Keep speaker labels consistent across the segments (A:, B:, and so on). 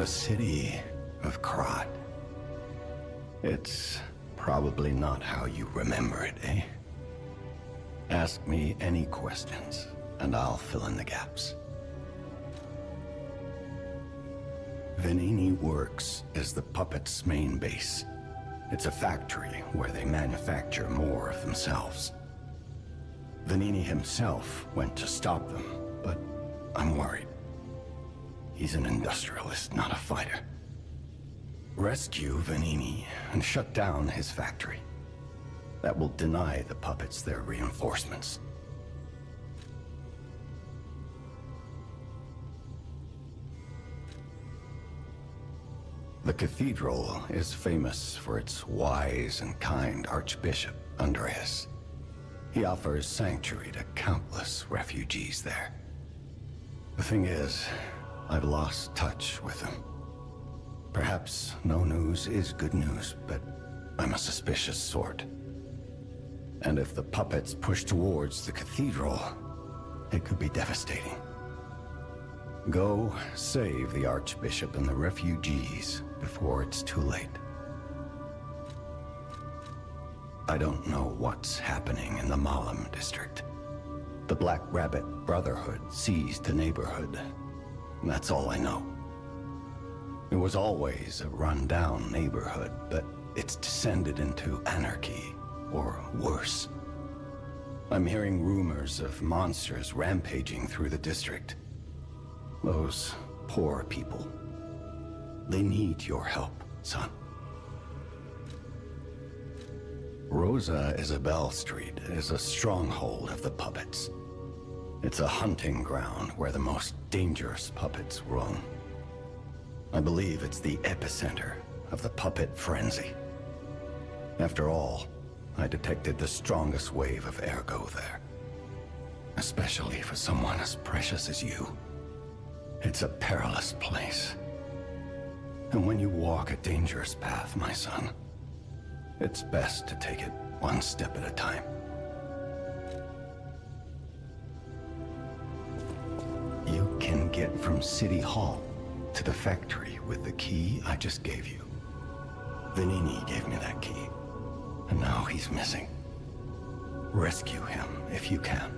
A: The city of Krat. It's probably not how you remember it, eh? Ask me any questions, and I'll fill in the gaps. Venini Works is the puppet's main base. It's a factory where they manufacture more of themselves. Venini himself went to stop them, but I'm worried. He's an industrialist, not a fighter. Rescue Venini and shut down his factory. That will deny the puppets their reinforcements. The cathedral is famous for its wise and kind Archbishop, Andreas. He offers sanctuary to countless refugees there. The thing is, I've lost touch with him. Perhaps no news is good news, but I'm a suspicious sort. And if the puppets push towards the cathedral, it could be devastating. Go save the Archbishop and the refugees before it's too late. I don't know what's happening in the Malum district. The Black Rabbit Brotherhood seized the neighborhood. That's all I know. It was always a run-down neighborhood, but it's descended into anarchy, or worse. I'm hearing rumors of monsters rampaging through the district. Those poor people. They need your help, son. Rosa Isabel Street is a stronghold of the puppets. It's a hunting ground where the most dangerous puppets roam. I believe it's the epicenter of the puppet frenzy. After all, I detected the strongest wave of ergo there. Especially for someone as precious as you. It's a perilous place. And when you walk a dangerous path, my son, it's best to take it one step at a time. You can get from City Hall to the factory with the key I just gave you. Venini gave me that key, and now he's missing. Rescue him if you can.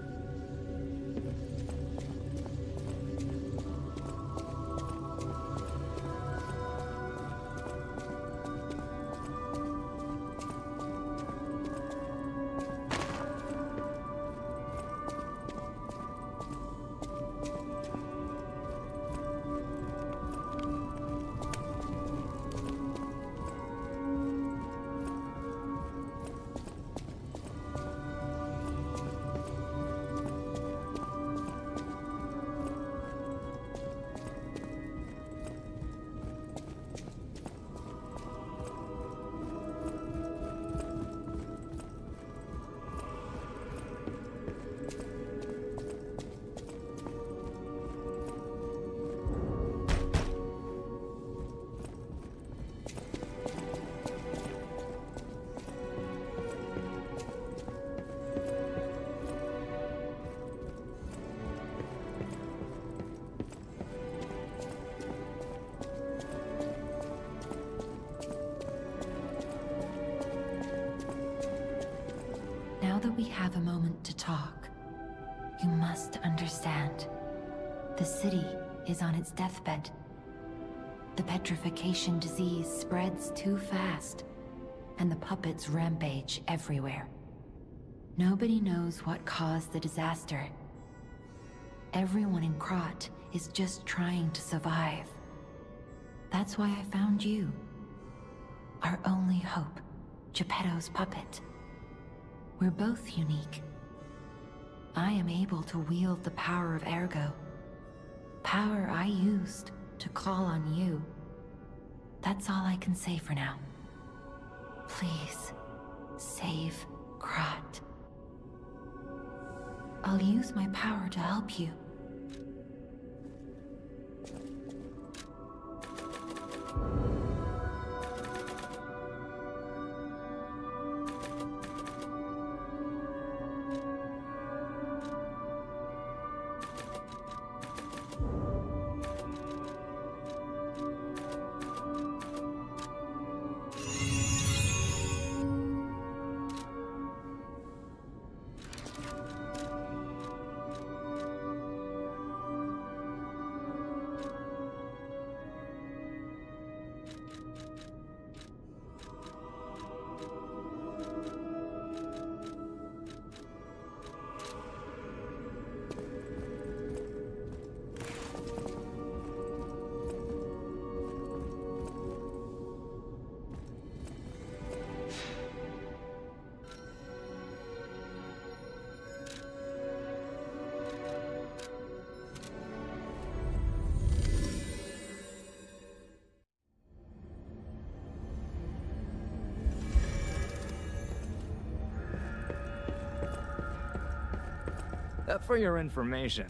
B: Now that we have a moment to talk, you must understand. The city is on its deathbed. The petrification disease spreads too fast, and the puppets rampage everywhere. Nobody knows what caused the disaster. Everyone in Krat is just trying to survive. That's why I found you. Our only hope, Geppetto's puppet. We're both unique. I am able to wield the power of ergo. Power I used to call on you. That's all I can say for now. Please, save Krat. I'll use my power to help you.
C: For your information.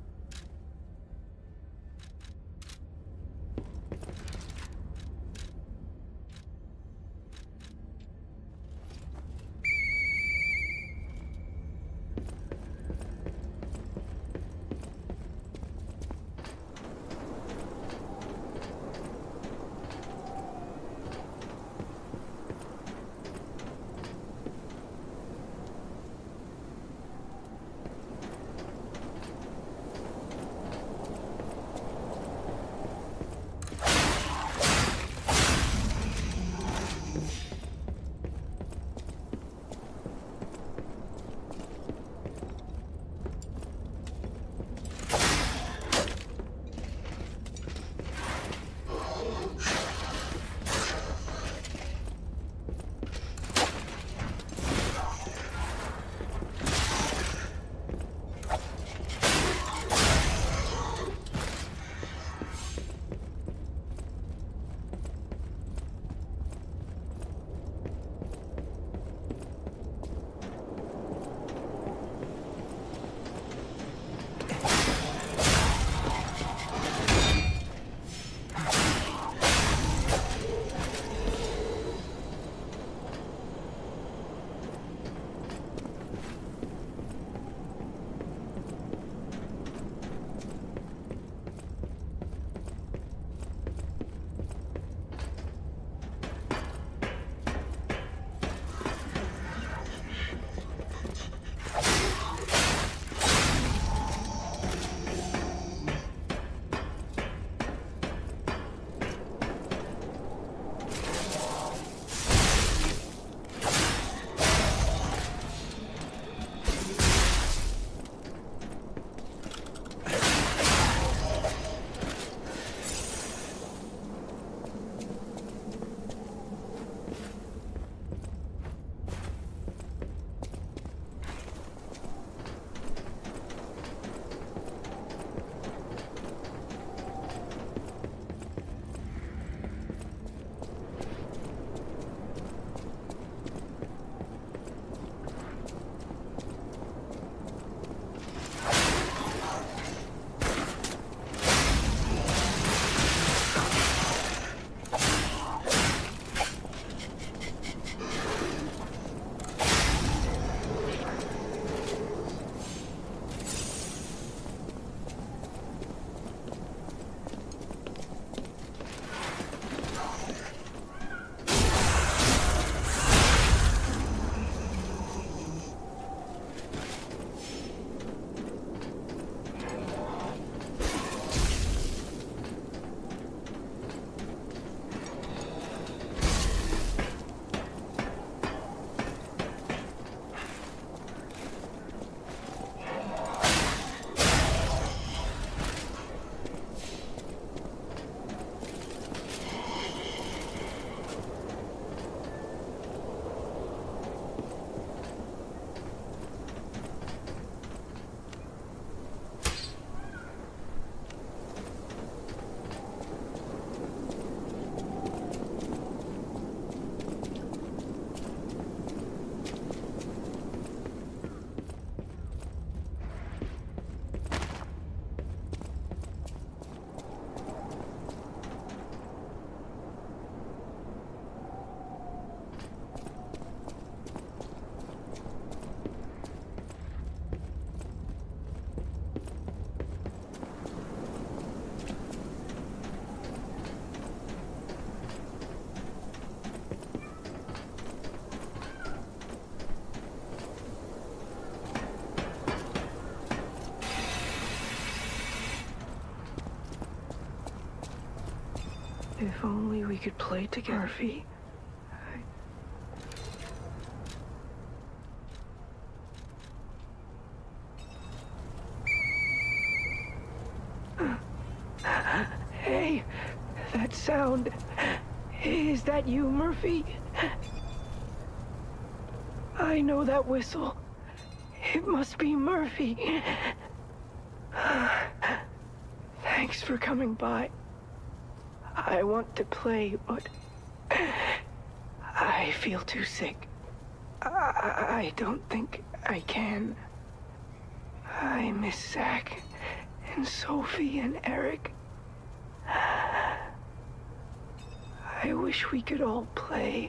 D: If only we could play together. Murphy. Hey, that sound. Is that you, Murphy? I know that whistle. It must be Murphy. Thanks for coming by. I want to play, but I feel too sick. I don't think I can. I miss Zach and Sophie and Eric. I wish we could all play.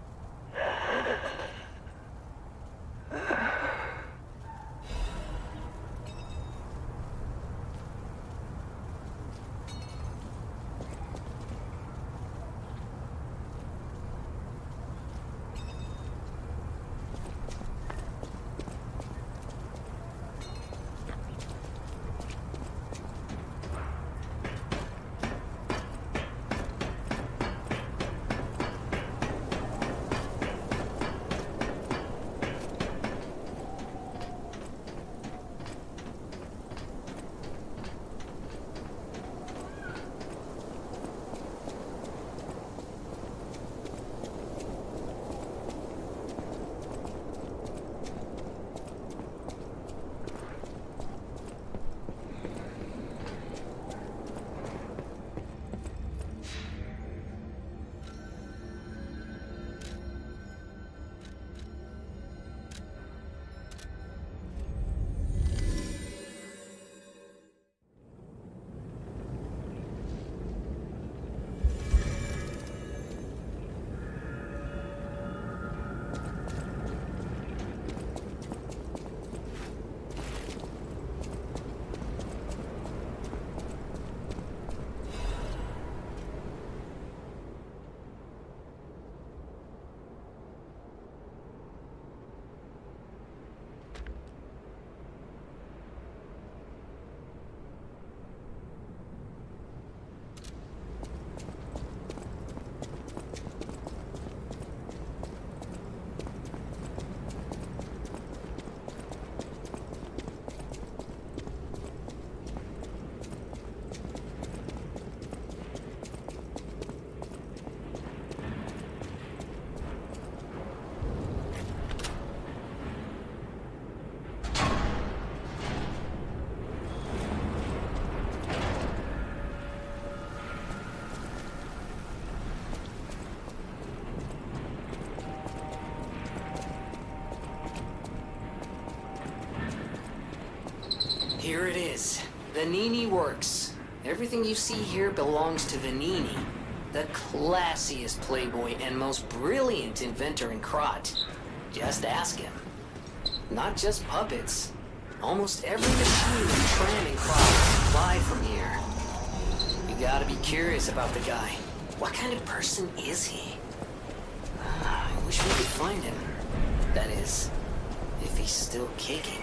C: Here it is. The Nini works. Everything you see here belongs to the Nini, the classiest playboy and most brilliant inventor in Krot. Just ask him. Not just puppets. Almost every machine and tram in Krot is supplied from here. You gotta be curious about the guy. What kind of person is he? I wish we could find him. That is, if he's still kicking.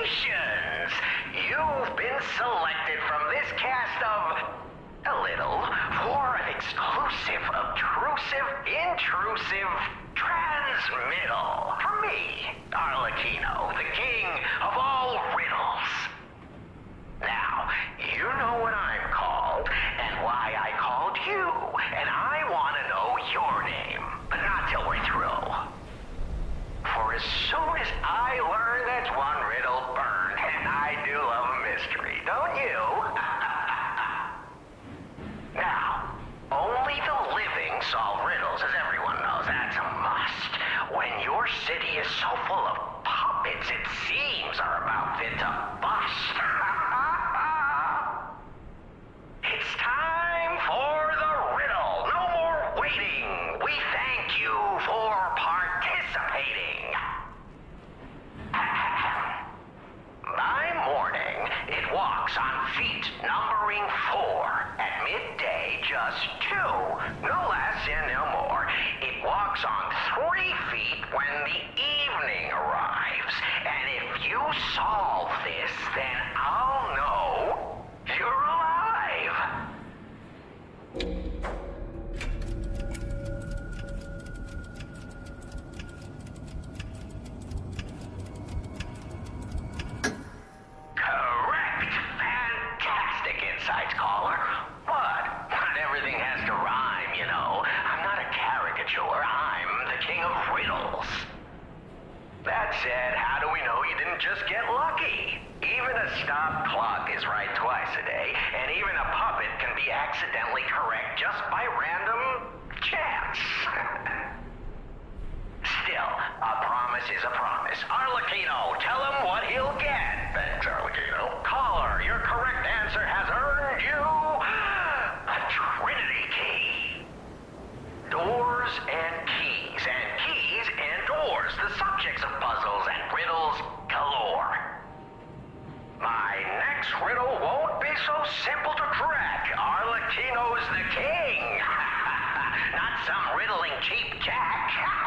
E: Congratulations! You've been selected from this cast of a little for an exclusive, obtrusive, intrusive transmittal from me, Arlecchino, the king of all riddles. Now, you know what I'm called and why I called you, and I want to know your name, but not till we're through. For as soon as I learn that's one riddle burned, and I do love a mystery, don't you? Now, only the living solve riddles, as everyone knows. That's a must. When your city is so full of puppets, it seems are about fit to bust. It's time for the riddle. No more waiting. We thank you for participating. By morning, it walks on feet numbering 4. At midday, just 2. No less and no more. It walks on 3 feet when the evening arrives. And if you solve this, then I'll know you're alive. Correct. Fantastic insights, caller. But not everything has to rhyme, you know. I'm not a caricature. I'm the king of riddles. That said, how do we know you didn't just get lucky? Even a stopped clock is right twice a day, and even a puppet can be accidentally correct just by random chance. Still, a promise is a promise. Arlecchino, tell him what he'll get. Thanks, Arlecchino. Caller, your correct answer has earned you a Trinity key. Doors and keys and doors, the subjects of puzzles and riddles galore. My next riddle won't be so simple to crack. Arlecchino's the king. Not some riddling cheap jack.